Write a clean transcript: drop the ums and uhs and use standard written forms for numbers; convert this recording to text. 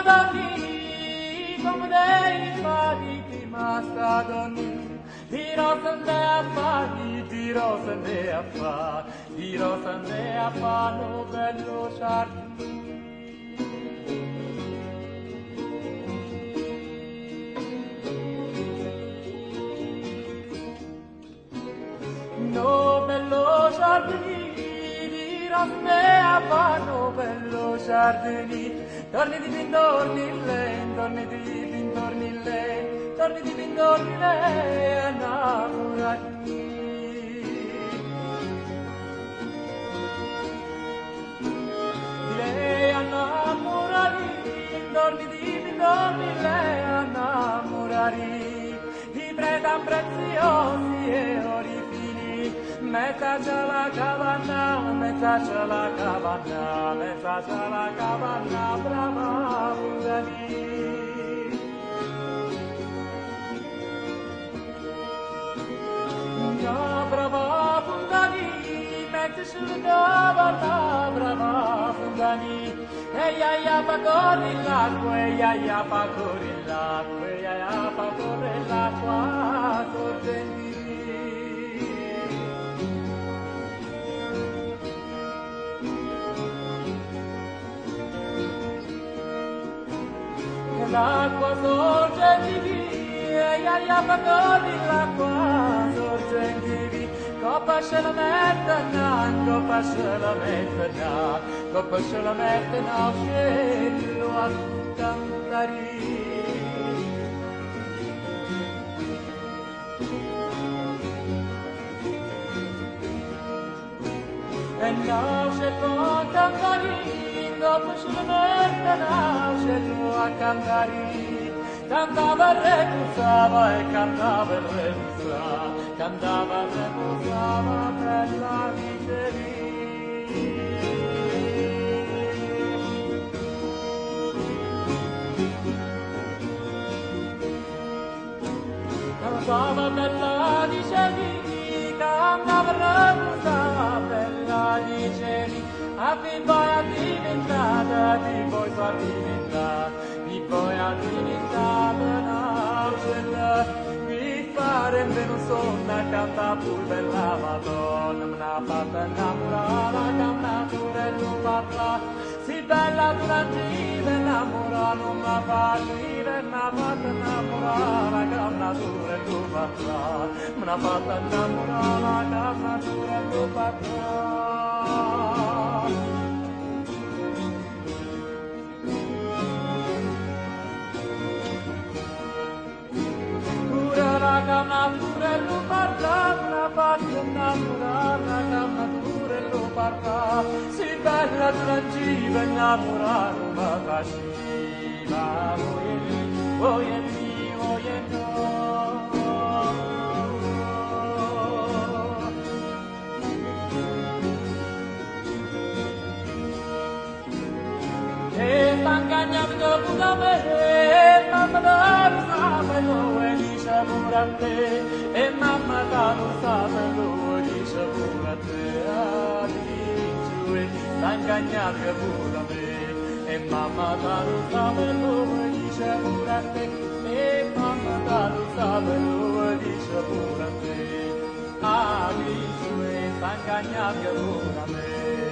Madani, come dei fari di Mastadoni, di Rosande a fari, di Rosande a fa, di Rosande a fa, no bello giardino. No bello giardini, di Rosande a fa, no bello giardini. Torni di pindorni lei, torni di pindorni lei, torni di pindorni lei, innamorati. Di lei innamorati, torni di pindorni lei, innamorati. Di preda preziosi e ori fini, mezza c'è la cavanna, mezza c'è la cavanna, mezza c'è la cavanna, brava Fundani. No, brava Fundani, mezza c'è la cavanna, brava Fundani. Eia fa corri l'acqua, eia fa corri l'acqua, eia fa corri l'acqua, sorgenti. L'acqua sorge di via, ia pagoni l'acqua sorge di via. Coppa se la mettana, coppa se la mettana, coppa se la mettana, cielo a cantare. E no se può cantare. Dopo sulla mettana c'è a cantare, cantava e repusava e cantava e repusava, cantava e repusava per la miseria. Cantava per la miseria, cantava e repusava per la miseria. Di poi a diventata, di poi a diventata, di poi a diventata un'angela. Mi farebbe non sonna, canta pur bella Madonna, me n'ha fatta innamorare, canta pure lo parla. Si bella durante innamorare, non m'ha fatto dire, m'ha fatta innamorare, canta pure lo parla. Me n'ha fatta innamorare, canta pure lo parla. La natura lo parla, una parte innamorata, la natura lo parla, si bella trangiva innamorata, ma faceva, voi e mio, voi e no. E t'angagnato da me, mamma da lo sapelo, e dice pure a te, e mamma da lo sapelo, e dice pure a te, e t'angagnato pure da me, e mamma da lo sapelo, e dice pure a te, e mamma da lo sapelo, e dice pure a te, e t'angagnato pure a me.